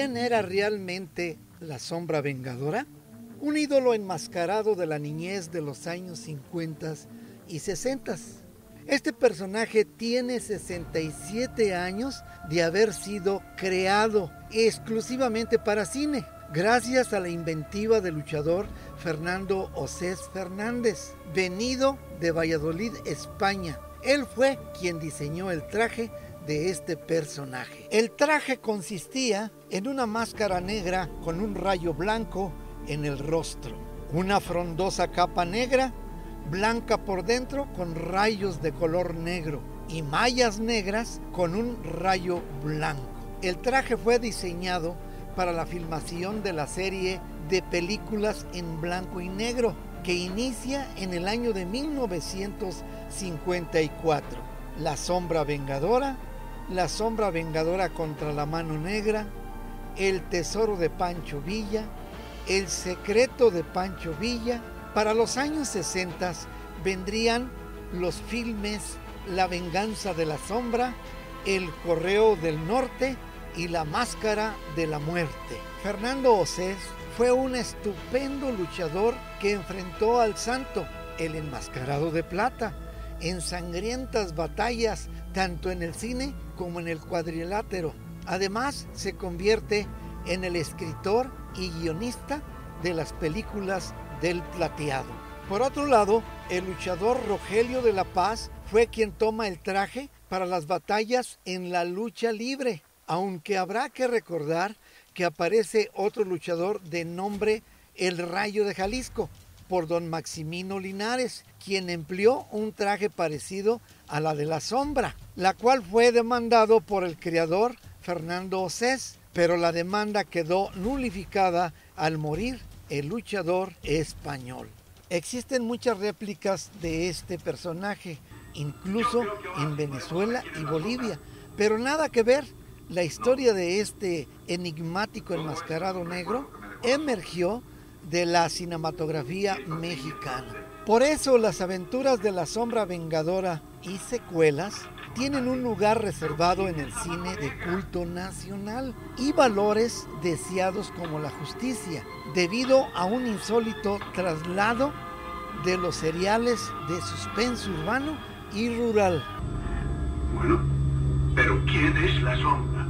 ¿Quién era realmente la Sombra Vengadora? Un ídolo enmascarado de la niñez de los años 50 y 60. Este personaje tiene 67 años de haber sido creado exclusivamente para cine, gracias a la inventiva del luchador Fernando Osés Fernández, venido de Valladolid, España. Él fue quien diseñó el traje de este personaje. El traje consistía en una máscara negra con un rayo blanco en el rostro, una frondosa capa negra, blanca por dentro con rayos de color negro y mallas negras con un rayo blanco. El traje fue diseñado para la filmación de la serie de películas en blanco y negro que inicia en el año de 1954. La Sombra Vengadora, La Sombra Vengadora contra la Mano Negra, El Tesoro de Pancho Villa, El Secreto de Pancho Villa. Para los años 60 vendrían los filmes La Venganza de la Sombra, El Correo del Norte y La Máscara de la Muerte. Fernando Osés fue un estupendo luchador que enfrentó al Santo, el Enmascarado de Plata, en sangrientas batallas tanto en el cine como en el cuadrilátero. Además, se convierte en el escritor y guionista de las películas del Plateado. Por otro lado, el luchador Rogelio de la Paz fue quien toma el traje para las batallas en la lucha libre, aunque habrá que recordar que aparece otro luchador de nombre El Rayo de Jalisco, por don Maximino Linares, quien empleó un traje parecido a la de la Sombra, la cual fue demandado por el creador Fernando Osés, pero la demanda quedó nulificada al morir el luchador español. Existen muchas réplicas de este personaje, incluso en Venezuela y Bolivia, pero nada que ver. La historia de este enigmático enmascarado negro emergió de la cinematografía mexicana. Por eso las aventuras de la Sombra Vengadora y secuelas tienen un lugar reservado en el cine de culto nacional y valores deseados como la justicia, debido a un insólito traslado de los seriales de suspenso urbano y rural. Bueno, pero ¿quién es la Sombra?